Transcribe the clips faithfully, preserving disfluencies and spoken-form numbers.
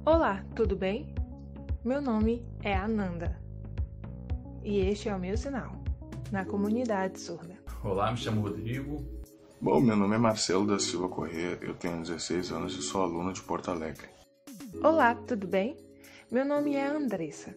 Olá, tudo bem? Meu nome é Ananda e este é o meu sinal na comunidade surda. Olá, me chamo Rodrigo. Bom, meu nome é Marcelo da Silva Corrêa, eu tenho dezesseis anos e sou aluno de Porto Alegre. Olá, tudo bem? Meu nome é Andressa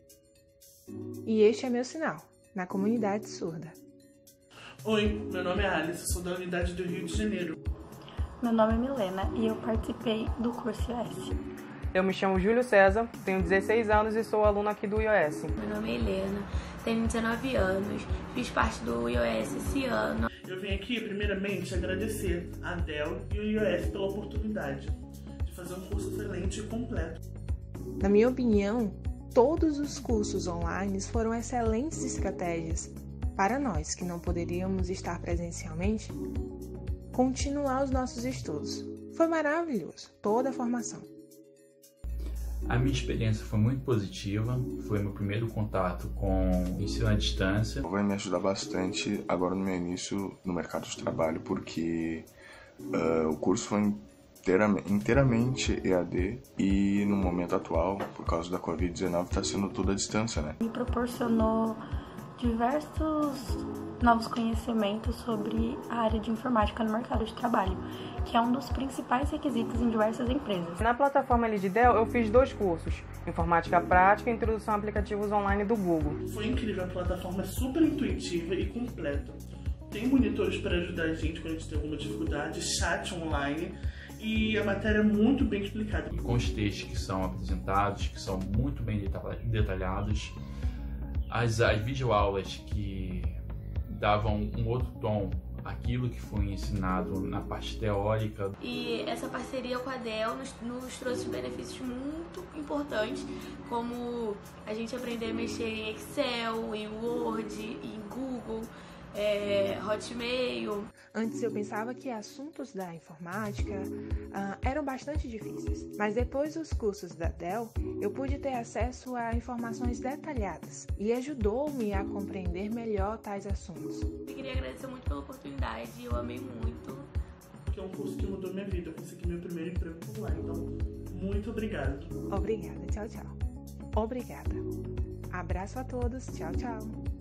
e este é meu sinal na comunidade surda. Oi, meu nome é Alice, sou da unidade do Rio de Janeiro. Meu nome é Milena e eu participei do curso I O S. Eu me chamo Júlio César, tenho dezesseis anos e sou aluno aqui do I O S. Meu nome é Helena, tenho dezenove anos, fiz parte do I O S esse ano. Eu vim aqui, primeiramente, agradecer a Del e o I O S pela oportunidade de fazer um curso excelente e completo. Na minha opinião, todos os cursos online foram excelentes estratégias para nós que não poderíamos estar presencialmente continuar os nossos estudos. Foi maravilhoso, toda a formação. A minha experiência foi muito positiva, foi meu primeiro contato com ensino à distância. Vai me ajudar bastante agora no meu início no mercado de trabalho, porque uh, o curso foi inteiramente, inteiramente E A D e no momento atual, por causa da covid dezenove, está sendo tudo à distância, né? Me proporcionou diversos novos conhecimentos sobre a área de informática no mercado de trabalho, que é um dos principais requisitos em diversas empresas. Na plataforma L D D E L eu fiz dois cursos, Informática Prática e Introdução a Aplicativos Online do Google. Foi incrível, a plataforma é super intuitiva e completa. Tem monitores para ajudar a gente quando a gente tem alguma dificuldade, chat online e a matéria é muito bem explicada. Com os textos que são apresentados, que são muito bem detalhados, as, as videoaulas que davam um outro tom aquilo que foi ensinado na parte teórica. E essa parceria com a Del nos, nos trouxe benefícios muito importantes, como a gente aprender a mexer em Excel, em Word, em Google, é, Hotmail. Antes eu pensava que assuntos da informática uh, eram bastante difíceis, mas depois dos cursos da Del, eu pude ter acesso a informações detalhadas e ajudou-me a compreender melhor tais assuntos. Eu queria agradecer muito pela oportunidade, eu amei muito. Porque é um curso que mudou minha vida, eu consegui meu primeiro emprego por lá, então muito obrigado. Obrigada, tchau, tchau. Obrigada. Abraço a todos, tchau, tchau.